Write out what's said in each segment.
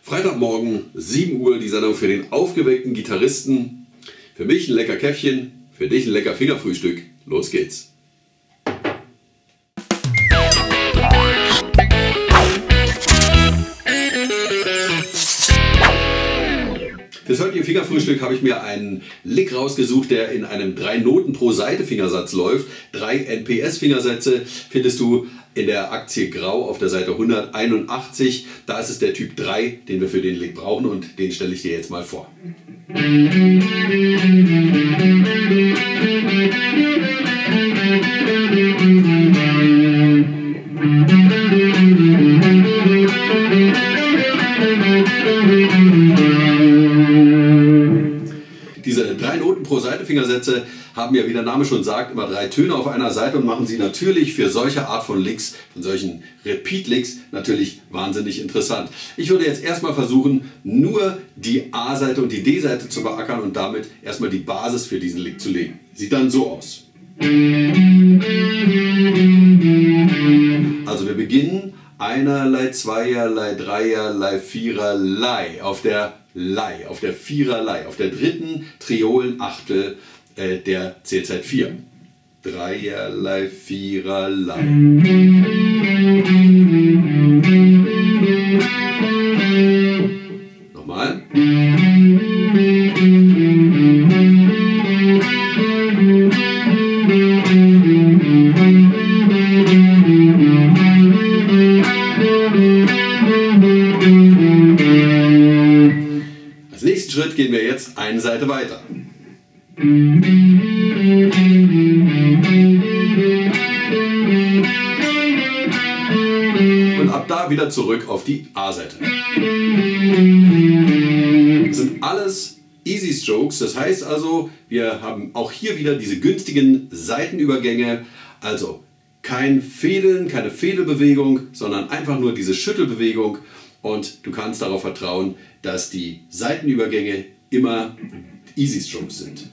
Freitagmorgen, 7 Uhr, die Sendung für den aufgeweckten Gitarristen. Für mich ein lecker Käffchen, für dich ein lecker Fingerfrühstück. Los geht's! Fürs heutige Fingerfrühstück habe ich mir einen Lick rausgesucht, der in einem 3-Noten-pro-Seite-Fingersatz läuft. 3 NPS-Fingersätze findest du in der Aktie Grau auf der Seite 181. Da ist es der Typ 3, den wir für den Lick brauchen, und den stelle ich dir jetzt mal vor. Diese 3 Noten pro Seite Fingersätze haben ja, wie der Name schon sagt, immer 3 Töne auf einer Seite und machen sie natürlich für solche Art von Licks, von solchen Repeat-Licks, natürlich wahnsinnig interessant. Ich würde jetzt erstmal versuchen, nur die A-Seite und die D-Seite zu beackern und damit erstmal die Basis für diesen Lick zu legen. Sieht dann so aus. Also wir beginnen Einerlei, Zweierlei, Dreierlei, Viererlei auf der Lei, auf der Viererlei, auf der dritten Triolenachtel der Zählzeit 4. Dreierlei, Viererlei. Nochmal. Als nächsten Schritt gehen wir jetzt eine Seite weiter. Und ab da wieder zurück auf die A-Seite. Das sind alles Easy Strokes, das heißt also, wir haben auch hier wieder diese günstigen Seitenübergänge, also kein Fädeln, keine Fädelbewegung, sondern einfach nur diese Schüttelbewegung, und du kannst darauf vertrauen, dass die Seitenübergänge immer Easy Strokes sind.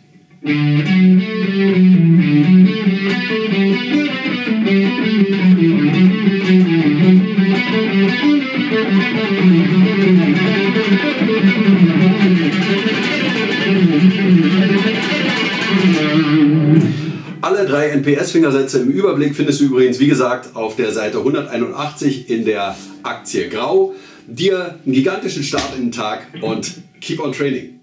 Alle 3 NPS-Fingersätze im Überblick findest du übrigens, wie gesagt, auf der Seite 181 in der Aktie Grau. Dir einen gigantischen Start in den Tag und keep on training.